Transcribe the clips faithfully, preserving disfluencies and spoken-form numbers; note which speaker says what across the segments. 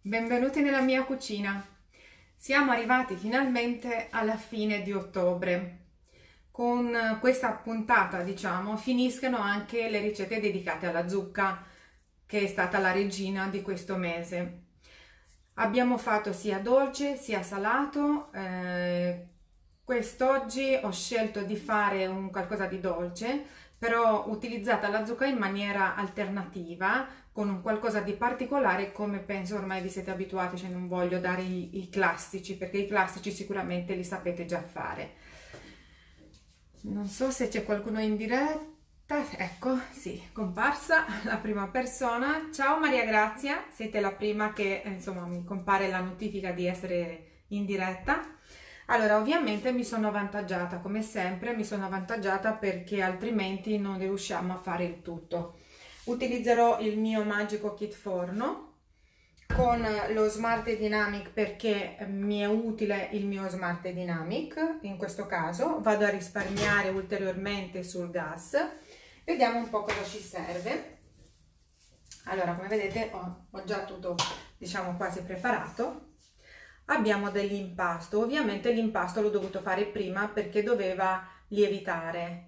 Speaker 1: Benvenuti nella mia cucina. Siamo arrivati finalmente alla fine di ottobre. Con questa puntata, diciamo, finiscono anche le ricette dedicate alla zucca, che è stata la regina di questo mese. Abbiamo fatto sia dolce sia salato. Eh, quest'oggi ho scelto di fare un qualcosa di dolce, però utilizzata la zucca in maniera alternativa, con un qualcosa di particolare, come penso ormai vi siete abituati, cioè non voglio dare i, i classici, perché i classici sicuramente li sapete già fare. Non so se c'è qualcuno in diretta. Ecco, sì, comparsa la prima persona. Ciao Maria Grazia, siete la prima che, eh, insomma, mi compare la notifica di essere in diretta. Allora, ovviamente mi sono avvantaggiata, come sempre, mi sono avvantaggiata perché altrimenti non riusciamo a fare il tutto. Utilizzerò il mio magico kit forno con lo Smart Dynamic perché mi è utile il mio Smart Dynamic. In questo caso vado a risparmiare ulteriormente sul gas. Vediamo un po' cosa ci serve. Allora, come vedete ho, ho già tutto, diciamo, quasi preparato. Abbiamo dell'impasto. Ovviamente l'impasto l'ho dovuto fare prima perché doveva lievitare.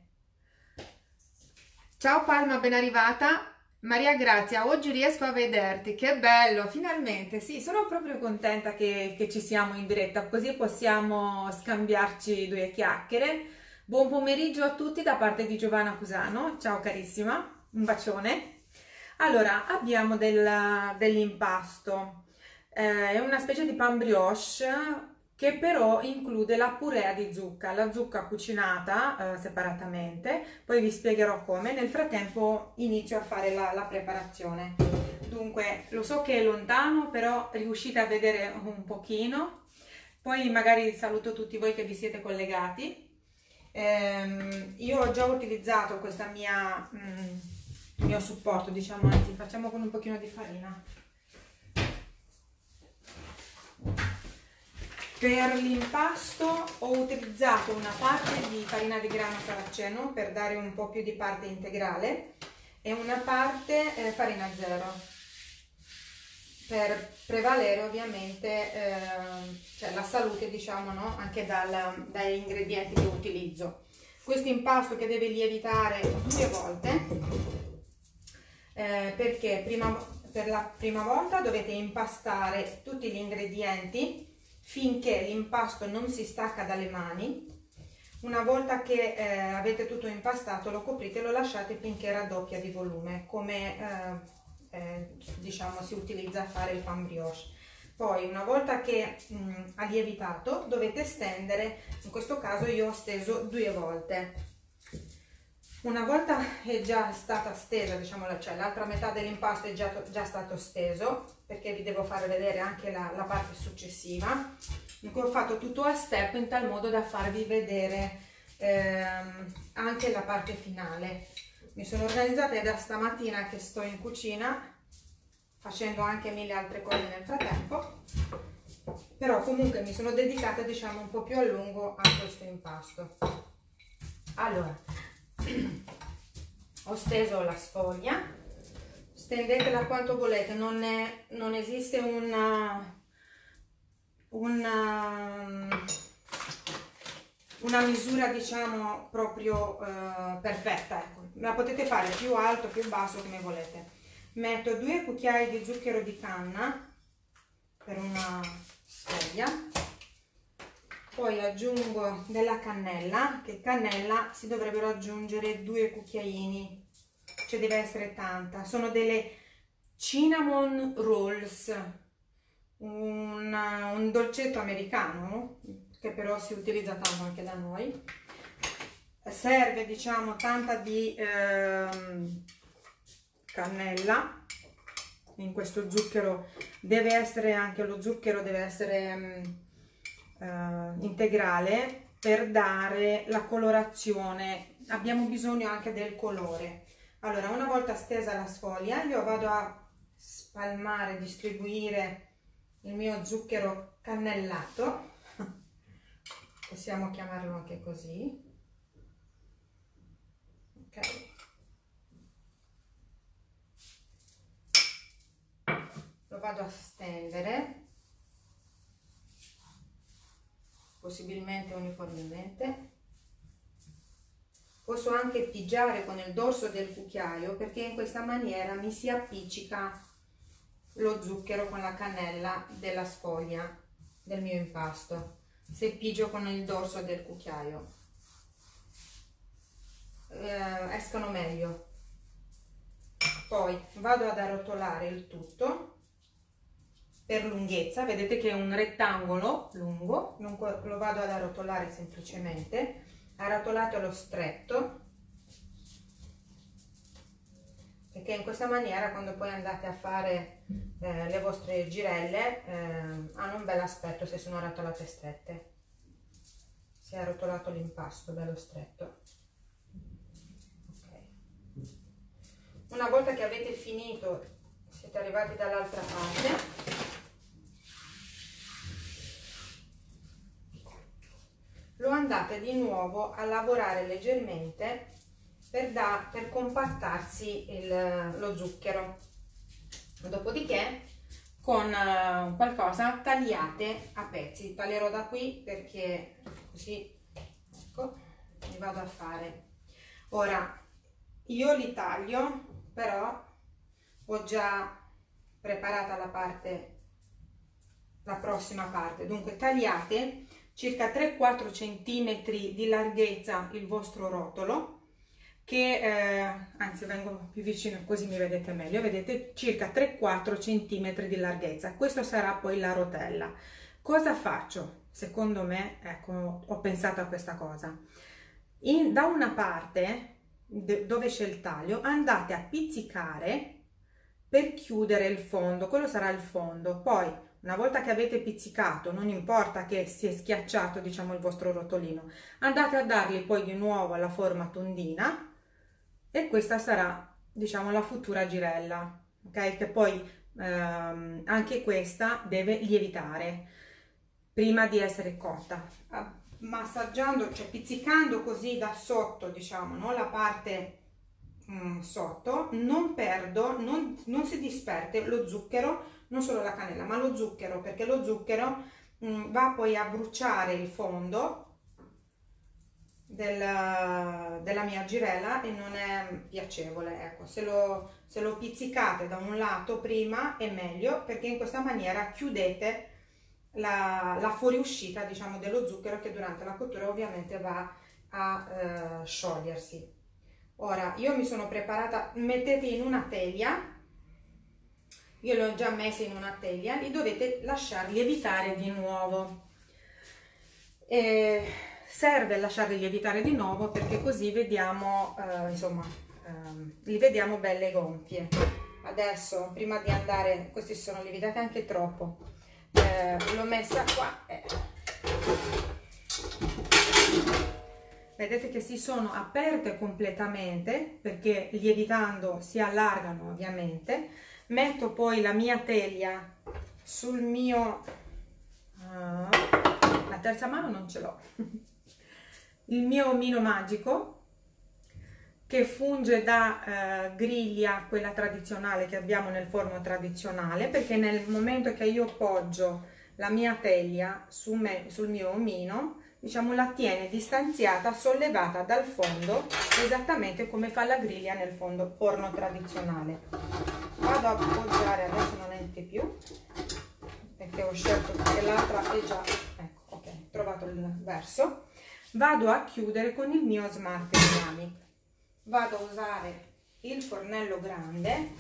Speaker 1: Ciao Palma, ben arrivata. Maria Grazia, oggi riesco a vederti, che bello, finalmente, sì, sono proprio contenta che, che ci siamo in diretta, così possiamo scambiarci due chiacchiere. Buon pomeriggio a tutti da parte di Giovanna Cusano, ciao carissima, un bacione. Allora, abbiamo del- dell'impasto, eh, è una specie di pan brioche che però include la purea di zucca, la zucca cucinata eh, separatamente, poi vi spiegherò come. Nel frattempo inizio a fare la, la preparazione. Dunque, lo so che è lontano, però riuscite a vedere un pochino. Poi magari saluto tutti voi che vi siete collegati. Ehm, io ho già utilizzato questa mia, mm, il mio supporto, diciamo, anzi, facciamo con un pochino di farina. Per l'impasto ho utilizzato una parte di farina di grano saraceno per dare un po' più di parte integrale e una parte eh, farina zero per prevalere ovviamente eh, cioè la salute, diciamo, no? Anche dal, dagli ingredienti che utilizzo. Questo impasto che deve lievitare due volte eh, perché prima, per la prima volta dovete impastare tutti gli ingredienti finché l'impasto non si stacca dalle mani. Una volta che eh, avete tutto impastato lo coprite e lo lasciate finché raddoppia di volume, come eh, eh, diciamo si utilizza a fare il pan brioche. Poi una volta che mh, ha lievitato dovete stendere, in questo caso io ho steso due volte. Una volta è già stata stesa, diciamo, cioè l'altra metà dell'impasto è già, già stato steso, perché vi devo fare vedere anche la, la parte successiva, in cui ho fatto tutto a step in tal modo da farvi vedere ehm, anche la parte finale. Mi sono organizzata da stamattina che sto in cucina, facendo anche mille altre cose nel frattempo, però comunque mi sono dedicata, diciamo, un po' più a lungo a questo impasto. Allora, ho steso la sfoglia, stendetela quanto volete, non, è, non esiste una, una, una misura, diciamo, proprio eh, perfetta, ecco. La potete fare più alto, più basso, come volete. Metto due cucchiai di zucchero di canna per una sfoglia. Poi aggiungo della cannella, che cannella si dovrebbero aggiungere due cucchiaini, cioè deve essere tanta. Sono delle cinnamon rolls, un, un dolcetto americano che però si utilizza tanto anche da noi. Serve, diciamo, tanta di ehm, cannella. In questo zucchero deve essere anche lo zucchero deve essere Uh, integrale per dare la colorazione. Abbiamo bisogno anche del colore. Allora, una volta stesa la sfoglia, io vado a spalmare, distribuire il mio zucchero cannellato, possiamo chiamarlo anche così, ok? lo vado a stendere, possibilmente uniformemente. Posso anche pigiare con il dorso del cucchiaio, perché in questa maniera mi si appiccica lo zucchero con la cannella della sfoglia del mio impasto. Se pigio con il dorso del cucchiaio eh, escono meglio. Poi vado ad arrotolare il tutto per lunghezza, vedete che è un rettangolo lungo, lo vado ad arrotolare semplicemente, arrotolato allo stretto, perché in questa maniera quando poi andate a fare eh, le vostre girelle eh, hanno un bel aspetto se sono arrotolate strette. Si è arrotolato l'impasto bello stretto. Okay. Una volta che avete finito, siete arrivati dall'altra parte, lo andate di nuovo a lavorare leggermente per, da, per compattarsi il, lo zucchero. Dopodiché con uh, qualcosa tagliate a pezzi. Taglierò da qui perché così, ecco, mi vado a fare. Ora io li taglio, però ho già preparata la parte, la prossima parte. Dunque tagliate circa tre quattro centimetri di larghezza il vostro rotolo, che eh, anzi vengo più vicino così mi vedete meglio, vedete, circa tre quattro centimetri di larghezza. Questo sarà poi la rotella. Cosa faccio? Secondo me, ecco, ho pensato a questa cosa. In, da una parte dove c'è il taglio andate a pizzicare per chiudere il fondo, quello sarà il fondo. Poi una volta che avete pizzicato, non importa che si è schiacciato, diciamo, il vostro rotolino, andate a dargli poi di nuovo la forma tondina e questa sarà, diciamo, la futura girella, ok? Che poi ehm, anche questa deve lievitare prima di essere cotta, massaggiando, cioè pizzicando così da sotto, diciamo, no? La parte mm, sotto, non perdo, non, non si disperde lo zucchero, non solo la cannella ma lo zucchero, perché lo zucchero mh, va poi a bruciare il fondo del, della mia girella e non è piacevole. Ecco, se lo, se lo pizzicate da un lato prima è meglio, perché in questa maniera chiudete la, la fuoriuscita, diciamo, dello zucchero, che durante la cottura ovviamente va a eh, sciogliersi. Ora io mi sono preparata, mettete in una teglia. Io li ho già messi in una teglia, li dovete lasciar lievitare di nuovo. E serve lasciarli lievitare di nuovo perché così vediamo, eh, insomma, eh, li vediamo belle gonfie. Adesso, prima di andare, questi sono lievitati anche troppo, eh, l'ho messa qua. Eh. Vedete che si sono aperte completamente perché lievitando si allargano ovviamente. Metto poi la mia teglia sul mio, uh, la terza mano non ce l'ho, il mio omino magico che funge da uh, griglia, quella tradizionale che abbiamo nel forno tradizionale, perché nel momento che io poggio la mia teglia su me, sul mio omino, diciamo, la tiene distanziata, sollevata dal fondo, esattamente come fa la griglia nel fondo forno tradizionale. Vado a appoggiare, adesso non entra più perché ho scelto che l'altra è già, ecco, ok, ho trovato il verso. Vado a chiudere con il mio smart ceramic. Vado a usare il fornello grande.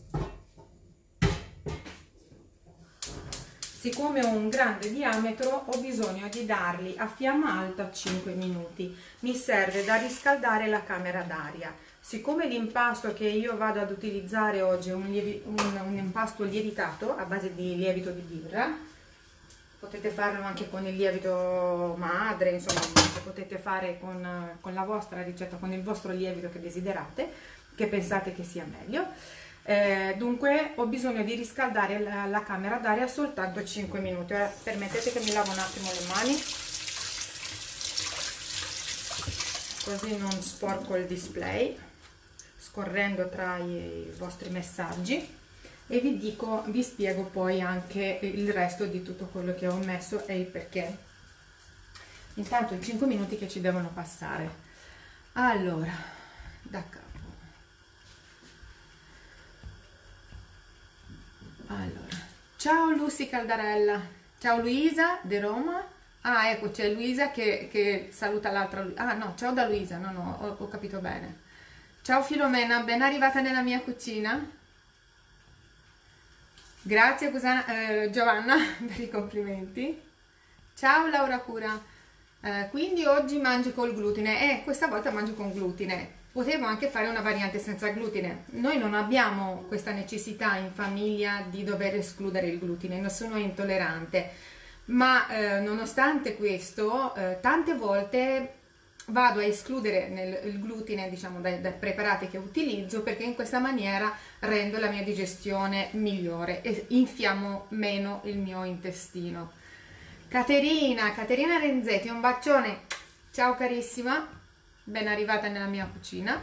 Speaker 1: Siccome ho un grande diametro ho bisogno di darli a fiamma alta cinque minuti. Mi serve da riscaldare la camera d'aria. Siccome l'impasto che io vado ad utilizzare oggi è un, un, un impasto lievitato a base di lievito di birra, potete farlo anche con il lievito madre, insomma potete fare con, con la vostra ricetta, con il vostro lievito che desiderate, che pensate che sia meglio. Eh, dunque ho bisogno di riscaldare la, la camera d'aria soltanto cinque minuti. Ora permettete che mi lavo un attimo le mani, così non sporco il display scorrendo tra i vostri messaggi. e vi dico, vi spiego poi anche il resto di tutto quello che ho messo e il perché. Intanto i cinque minuti che ci devono passare. Allora, da capo. Allora, ciao Lucy Caldarella, ciao Luisa de Roma. Ah, ecco, c'è Luisa che, che saluta l'altra. Ah no, ciao da Luisa, no, no, ho, ho capito bene. Ciao Filomena, ben arrivata nella mia cucina. Grazie Cusana, eh, Giovanna per i complimenti. Ciao Laura Cura. Eh, quindi oggi mangio col glutine. Eh, questa volta mangio con glutine. Potevo anche fare una variante senza glutine. Noi non abbiamo questa necessità in famiglia di dover escludere il glutine, nessuno è intollerante, ma eh, nonostante questo, eh, tante volte vado a escludere nel, il glutine, diciamo, dai, dai preparati che utilizzo, perché in questa maniera rendo la mia digestione migliore e infiammo meno il mio intestino. Caterina, Caterina Renzetti, un bacione, ciao carissima, ben arrivata nella mia cucina.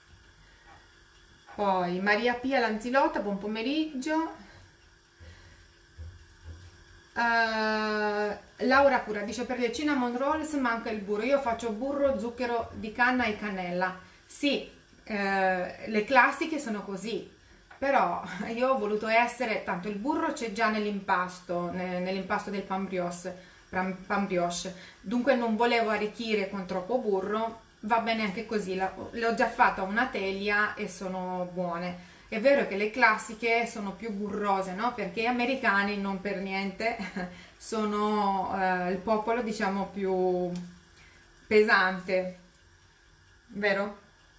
Speaker 1: Poi Maria Pia Lanzilotta, buon pomeriggio. Uh, Laura Cura dice: per le cinnamon rolls manca il burro. Io faccio burro, zucchero di canna e cannella. Sì, eh, le classiche sono così, però io ho voluto essere, tanto il burro c'è già nell'impasto, nell'impasto del pan brioche, pan brioche, dunque non volevo arricchire con troppo burro. Va bene anche così, le ho già fatta una teglia e sono buone. È vero che le classiche sono più burrose, no? Perché gli americani non per niente sono eh, il popolo, diciamo, più pesante, vero?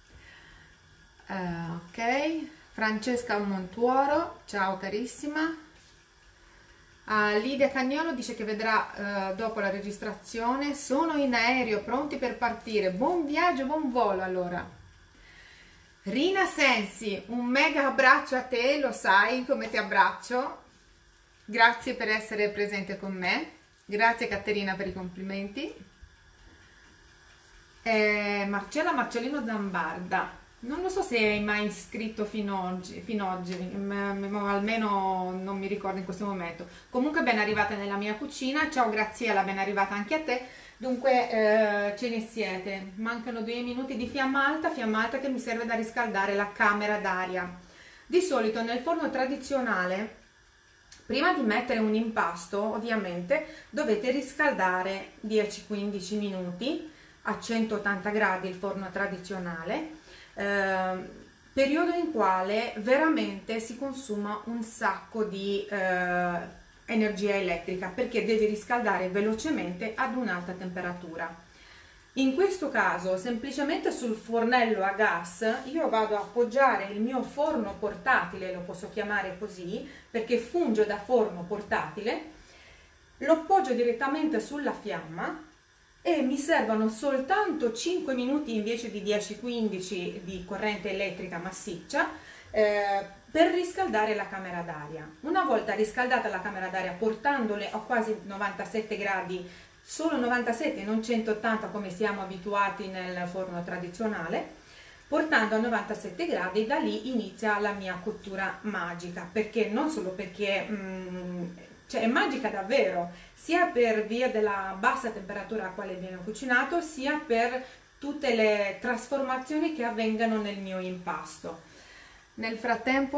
Speaker 1: Uh, ok, Francesca Montuoro, ciao carissima. Uh, Lidia Cagnolo dice che vedrà uh, dopo la registrazione. Sono in aereo, pronti per partire. Buon viaggio, buon volo allora. Rina Sensi, un mega abbraccio a te, lo sai come ti abbraccio. Grazie per essere presente con me. Grazie Caterina per i complimenti. Eh, Marcella Marcellino Zambarda. Non lo so se hai mai iscritto fino oggi, fino oggi, ma almeno non mi ricordo in questo momento. Comunque ben arrivata nella mia cucina, ciao Graziella, ben arrivata anche a te. Dunque eh, ce ne siete, mancano due minuti di fiamma alta, fiamma alta che mi serve da riscaldare la camera d'aria. Di solito nel forno tradizionale, prima di mettere un impasto, ovviamente dovete riscaldare dieci quindici minuti a centottanta gradi il forno tradizionale. Eh, periodo in quale veramente si consuma un sacco di eh, energia elettrica, perché devi riscaldare velocemente ad un'alta temperatura. In questo caso semplicemente sul fornello a gas io vado a appoggiare il mio forno portatile, lo posso chiamare così perché funge da forno portatile, lo appoggio direttamente sulla fiamma e mi servono soltanto cinque minuti invece di dieci quindici di corrente elettrica massiccia eh, per riscaldare la camera d'aria. Una volta riscaldata la camera d'aria, portandole a quasi novantasette gradi, solo novantasette, non centottanta come siamo abituati nel forno tradizionale, portando a novantasette gradi, da lì inizia la mia cottura magica, perché non solo perché mh, cioè è magica davvero, sia per via della bassa temperatura a quale viene cucinato, sia per tutte le trasformazioni che avvengono nel mio impasto. Nel frattempo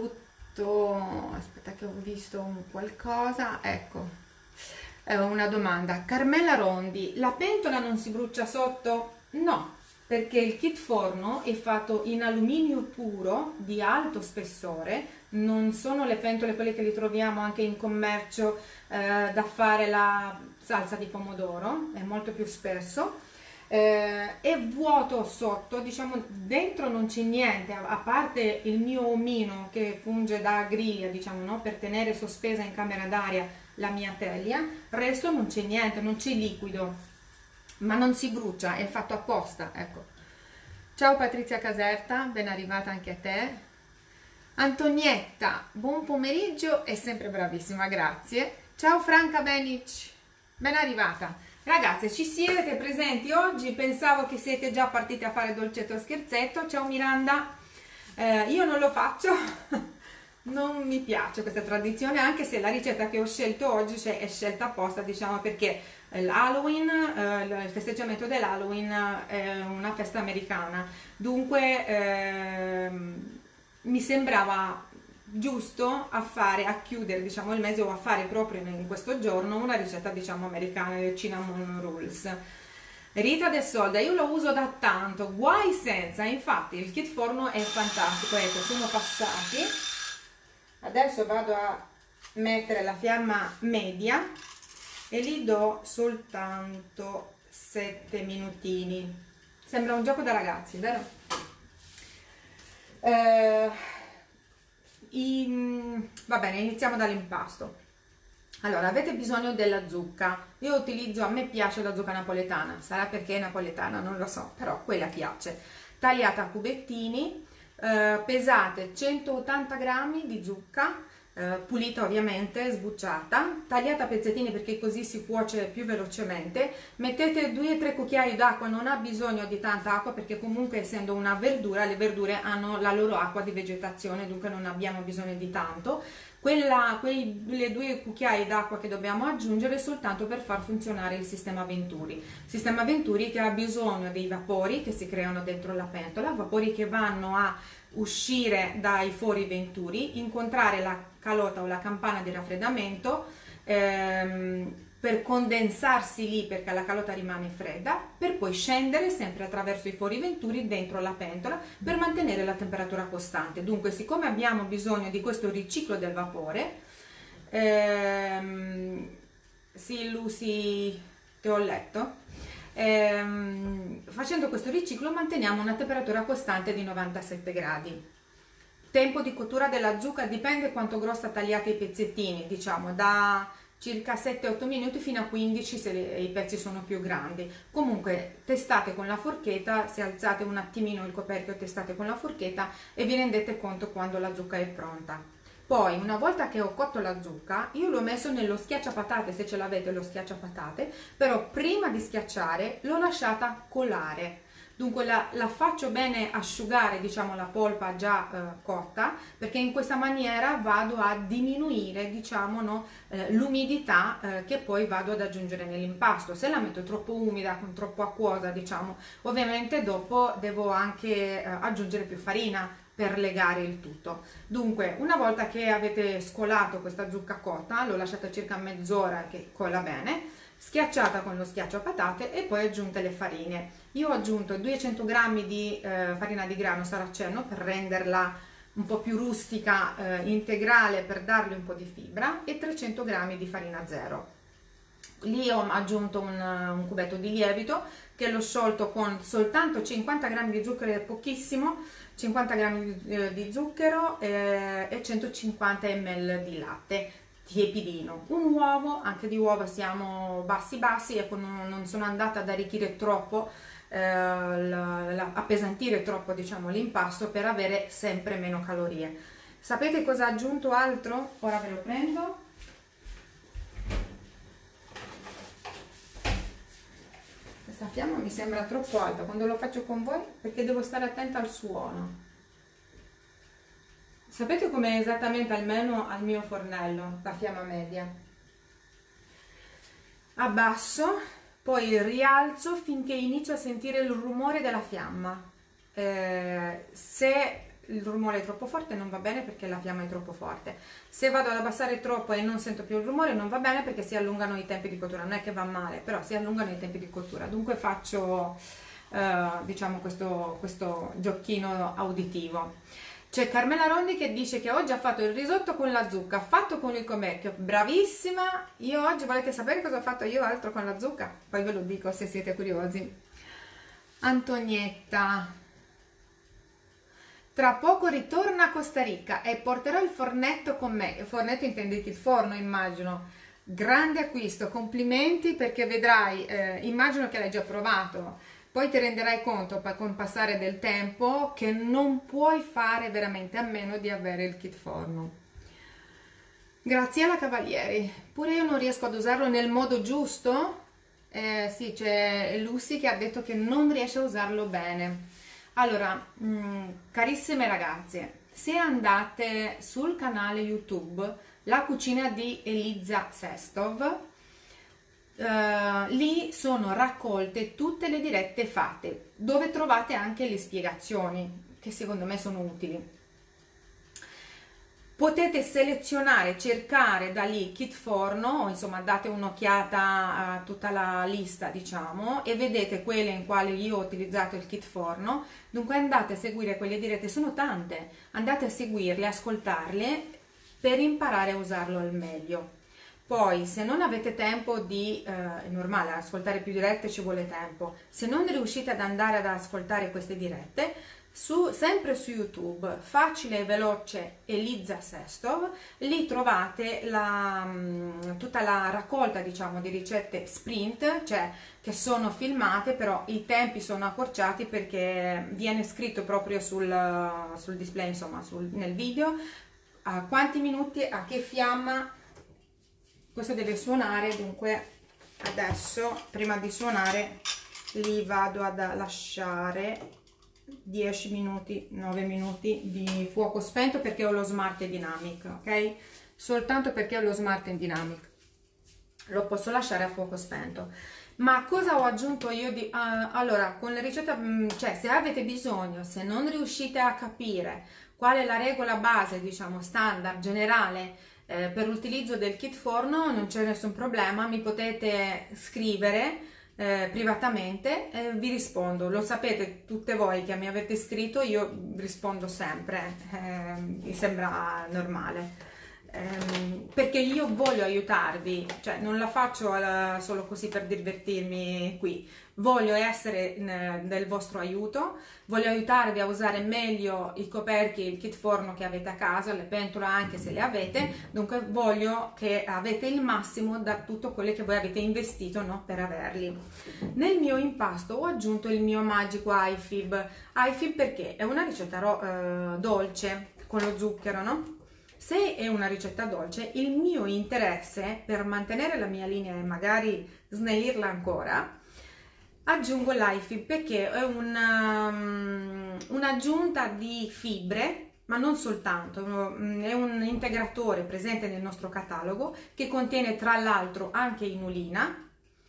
Speaker 1: saluto, aspetta che ho visto un qualcosa, ecco, eh, una domanda. Carmela Rondi, la pentola non si brucia sotto? No, perché il kit forno è fatto in alluminio puro di alto spessore, non sono le pentole quelle che li troviamo anche in commercio eh, da fare la salsa di pomodoro, è molto più spesso, eh, è vuoto sotto, diciamo dentro non c'è niente, a, a parte il mio omino che funge da griglia, diciamo, no? Per tenere sospesa in camera d'aria la mia teglia, il resto non c'è niente, non c'è liquido, ma non si brucia, è fatto apposta, ecco. Ciao Patrizia Caserta, ben arrivata anche a te. Antonietta, buon pomeriggio e sempre bravissima, grazie. Ciao Franca Benic, ben arrivata. Ragazze, ci siete presenti oggi? Pensavo che siete già partite a fare dolcetto o scherzetto. Ciao Miranda, eh, io non lo faccio non mi piace questa tradizione, anche se la ricetta che ho scelto oggi, cioè, è scelta apposta, diciamo, perché l'Halloween, eh, il festeggiamento dell'Halloween è una festa americana, dunque ehm, mi sembrava giusto a fare, a chiudere, diciamo, il mese o a fare proprio in questo giorno una ricetta, diciamo, americana del cinnamon rolls. Rita del Solda, io lo uso da tanto, guai senza, infatti il kit forno è fantastico. Ecco, sono passati, adesso vado a mettere la fiamma media e gli do soltanto sette minutini. Sembra un gioco da ragazzi, vero? Eh, in, va bene, iniziamo dall'impasto. Allora, avete bisogno della zucca. Io utilizzo, a me piace la zucca napoletana, sarà perché è napoletana, non lo so, però quella piace. Tagliata a cubettini, eh, pesate centottanta grammi di zucca, eh, pulita ovviamente, sbucciata, tagliata a pezzettini perché così si cuoce più velocemente. Mettete due tre cucchiai d'acqua, non ha bisogno di tanta acqua perché comunque essendo una verdura, le verdure hanno la loro acqua di vegetazione, dunque non abbiamo bisogno di tanto. Quella, quelle due cucchiai d'acqua che dobbiamo aggiungere soltanto per far funzionare il sistema Venturi. Sistema Venturi che ha bisogno dei vapori che si creano dentro la pentola, vapori che vanno a uscire dai fori Venturi, incontrare la calota o la campana di raffreddamento ehm, per condensarsi lì perché la calota rimane fredda, per poi scendere sempre attraverso i fori Venturi dentro la pentola per mantenere la temperatura costante. Dunque, siccome abbiamo bisogno di questo riciclo del vapore, ehm, sì, Lucy, ti ho letto, ehm, facendo questo riciclo manteniamo una temperatura costante di novantasette gradi. Tempo di cottura della zucca dipende quanto grossa tagliate i pezzettini, diciamo da circa sette otto minuti fino a quindici se le, i pezzi sono più grandi. Comunque testate con la forchetta, se alzate un attimino il coperchio testate con la forchetta e vi rendete conto quando la zucca è pronta. Poi una volta che ho cotto la zucca io l'ho messo nello schiacciapatate, se ce l'avete lo schiacciapatate, però prima di schiacciare l'ho lasciata colare. Dunque la, la faccio bene asciugare, diciamo, la polpa già eh, cotta, perché in questa maniera vado a diminuire, diciamo, no, eh, l'umidità eh, che poi vado ad aggiungere nell'impasto. Se la metto troppo umida, troppo acquosa, diciamo, ovviamente dopo devo anche eh, aggiungere più farina per legare il tutto. Dunque, una volta che avete scolato questa zucca cotta, l'ho lasciata circa mezz'ora che cola bene, schiacciata con lo schiaccio a patate e poi aggiunte le farine. Io ho aggiunto duecento grammi di eh, farina di grano saraceno per renderla un po' più rustica, eh, integrale, per darle un po' di fibra, e trecento grammi di farina zero. Lì ho aggiunto un, un cubetto di lievito che l'ho sciolto con soltanto cinquanta grammi di zucchero, è pochissimo, cinquanta grammi di, eh, di zucchero eh, e centocinquanta millilitri di latte tiepidino. Un uovo, anche di uova siamo bassi bassi, ecco, non, non sono andata ad arricchire troppo, eh, la, la, appesantire troppo, diciamo, l'impasto per avere sempre meno calorie. Sapete cosa ho aggiunto altro? Ora ve lo prendo. Questa fiamma mi sembra troppo alta quando lo faccio con voi perché devo stare attenta al suono. Sapete com'è esattamente almeno al mio fornello, la fiamma media? Abbasso, poi rialzo finché inizio a sentire il rumore della fiamma. Eh, se il rumore è troppo forte non va bene perché la fiamma è troppo forte. Se vado ad abbassare troppo e non sento più il rumore non va bene perché si allungano i tempi di cottura. Non è che va male, però si allungano i tempi di cottura. Dunque faccio, eh, diciamo, questo, questo giochino auditivo. C'è Carmela Rondi che dice che oggi ha fatto il risotto con la zucca, fatto con il comecchio, bravissima. Io oggi, volete sapere cosa ho fatto io altro con la zucca? Poi ve lo dico se siete curiosi. Antonietta, tra poco ritorno a Costa Rica e porterò il fornetto con me. Il fornetto intendete il forno, immagino. Grande acquisto, complimenti, perché vedrai, eh, immagino che l'hai già provato. Poi ti renderai conto con il passare del tempo che non puoi fare veramente a meno di avere il kit forno. Graziella Cavalieri, pure io non riesco ad usarlo nel modo giusto. Eh, sì, c'è Lucy che ha detto che non riesce a usarlo bene. Allora, mh, carissime ragazze, se andate sul canale YouTube La Cucina di Eliza Sestov, eh, lì sono raccolte tutte le dirette fatte, dove trovate anche le spiegazioni che secondo me sono utili. Potete selezionare, cercare da lì kit forno, o insomma date un'occhiata a tutta la lista, diciamo, e vedete quelle in quali io ho utilizzato il kit forno. Dunque andate a seguire quelle dirette, sono tante, andate a seguirle, ascoltarle per imparare a usarlo al meglio. Poi se non avete tempo di, eh, è normale, ascoltare più dirette ci vuole tempo, se non riuscite ad andare ad ascoltare queste dirette, Su, sempre su YouTube, facile e veloce Eliza Sestov, lì trovate la, tutta la raccolta, diciamo, di ricette sprint, cioè che sono filmate, però i tempi sono accorciati perché viene scritto proprio sul, sul display, insomma, sul, nel video, a quanti minuti, a che fiamma questo deve suonare. Dunque adesso, prima di suonare, li vado ad lasciare dieci minuti, nove minuti di fuoco spento, perché ho lo Smart Dynamic, ok? Soltanto perché ho lo Smart Dynamic lo posso lasciare a fuoco spento. Ma cosa ho aggiunto io di uh, allora, con le ricette, mh, cioè se avete bisogno, se non riuscite a capire qual è la regola base, diciamo standard generale, eh, per l'utilizzo del kit forno, non c'è nessun problema, mi potete scrivere Eh, privatamente, eh, vi rispondo. Lo sapete tutte voi che mi avete scritto, io rispondo sempre, eh, mi sembra normale, eh, perché io voglio aiutarvi, cioè non la faccio alla, solo così per divertirmi qui, voglio essere in, del vostro aiuto, voglio aiutarvi a usare meglio i coperchi, il kit forno che avete a casa, le pentole anche se le avete. Dunque voglio che avete il massimo da tutto quello che voi avete investito, no, per averli. Nel mio impasto ho aggiunto il mio magico iFib, iFib perché è una ricetta eh, dolce con lo zucchero, no? Se è una ricetta dolce, il mio interesse per mantenere la mia linea e magari snellirla ancora, aggiungo l'iFib perché è un'aggiunta um, di fibre, ma non soltanto, è un integratore presente nel nostro catalogo che contiene tra l'altro anche inulina,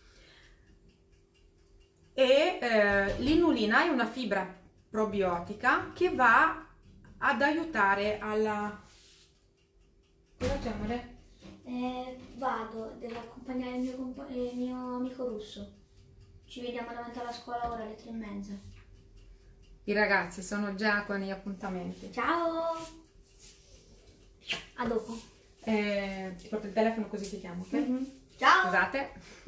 Speaker 1: e eh, l'inulina è una fibra probiotica che va ad aiutare alla... Cosa c'è, amore?
Speaker 2: Eh, vado, devo accompagnare il mio, compa- il mio amico russo. Ci vediamo davanti alla scuola ora alle tre e mezza.
Speaker 1: I ragazzi sono già con gli appuntamenti.
Speaker 2: Ciao! A dopo.
Speaker 1: Eh, ti porto il telefono così ti chiamo, ok?
Speaker 2: Mm-hmm. Ciao!
Speaker 1: Scusate.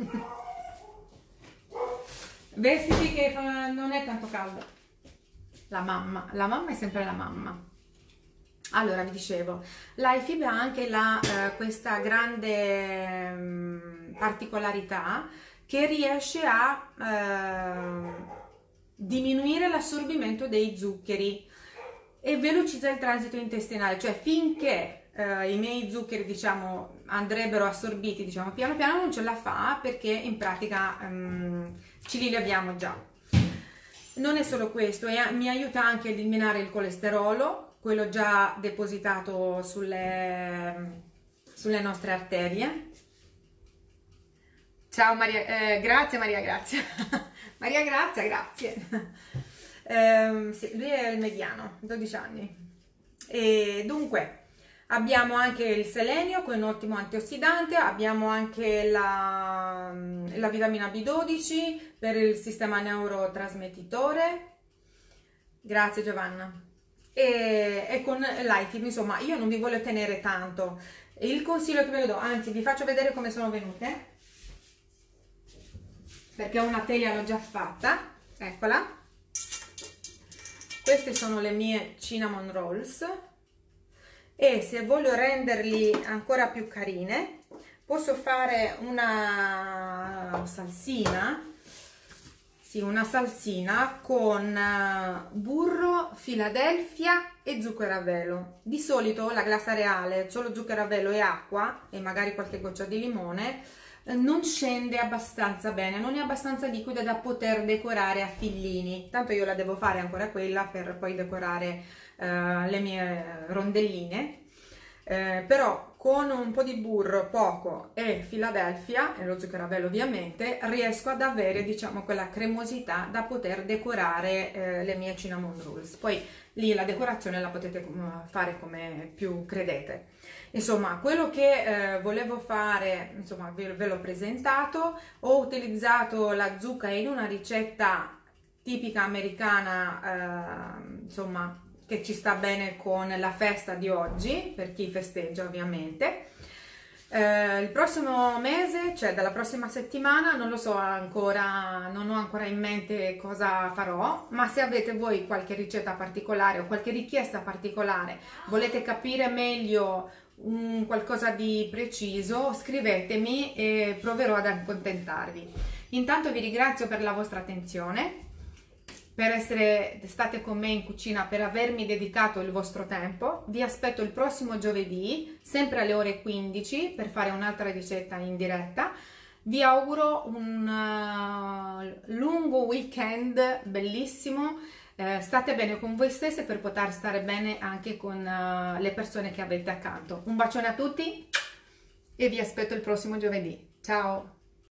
Speaker 1: Vestiti che fa, non è tanto caldo. La mamma, la mamma è sempre la mamma. Allora, vi dicevo, l'iFib ha anche la, eh, questa grande mh, particolarità che riesce a eh, diminuire l'assorbimento dei zuccheri e velocizza il transito intestinale, cioè finché eh, i miei zuccheri, diciamo, andrebbero assorbiti, diciamo, piano piano, non ce la fa, perché in pratica um, ce li abbiamo già. Non è solo questo, è, mi aiuta anche ad eliminare il colesterolo, quello già depositato sulle, sulle nostre arterie. Ciao Maria, eh, grazie Maria, grazie. Maria, grazie, grazie. Eh, sì, lui è il mediano, dodici anni. E dunque, abbiamo anche il selenio, che è un ottimo antiossidante, abbiamo anche la, la vitamina B dodici per il sistema neurotrasmettitore. Grazie Giovanna. E, e con l'iFib, insomma, io non vi voglio tenere tanto. Il consiglio che ve lo do, anzi vi faccio vedere come sono venute, perché una teglia l'ho già fatta, eccola. Queste sono le mie cinnamon rolls, e se voglio renderli ancora più carine posso fare una salsina Sì, una salsina con eh, burro, Philadelphia e zucchero a velo. Di solito la glassa reale, solo zucchero a velo e acqua e magari qualche goccia di limone, eh, non scende abbastanza bene, non è abbastanza liquida da poter decorare a fillini. Tanto io la devo fare ancora quella per poi decorare eh, le mie rondelline. Eh, però con un po' di burro, poco, e Philadelphia e lo zucchero a velo ovviamente, riesco ad avere, diciamo, quella cremosità da poter decorare eh, le mie cinnamon rolls. Poi lì la decorazione la potete fare come più credete. Insomma, quello che eh, volevo fare, insomma, ve, ve l'ho presentato. Ho utilizzato la zucca in una ricetta tipica americana, eh, insomma, che ci sta bene con la festa di oggi, per chi festeggia ovviamente. Eh, il prossimo mese, cioè dalla prossima settimana, non lo so ancora, non ho ancora in mente cosa farò, ma se avete voi qualche ricetta particolare o qualche richiesta particolare, volete capire meglio un qualcosa di preciso, scrivetemi e proverò ad accontentarvi. Intanto vi ringrazio per la vostra attenzione, per essere state con me in cucina, per avermi dedicato il vostro tempo. Vi aspetto il prossimo giovedì, sempre alle ore quindici, per fare un'altra ricetta in diretta. Vi auguro un uh, lungo weekend bellissimo. Eh, state bene con voi stesse per poter stare bene anche con uh, le persone che avete accanto. Un bacione a tutti e vi aspetto il prossimo giovedì. Ciao!